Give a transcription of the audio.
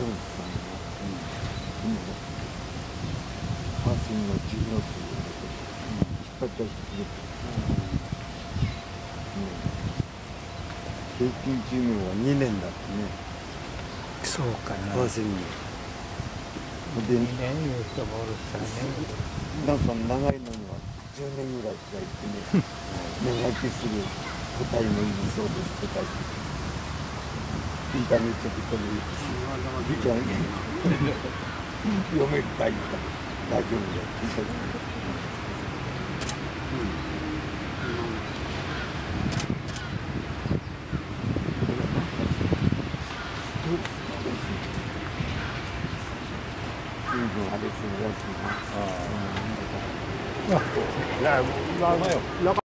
トルさんが、今のパーシングの16を引っ張り出してくれて、平均寿命は2年だってね。 そうかな。 パーシングで、 2年いう人もおるしね。 なんか長いのには10年ぐらいしか言ってね、長生きする個体もいるそうですって書いて、インターネットでこれ見ちゃうね。読めるかいから大丈夫だって。水分あれするらしいな。 แล้ว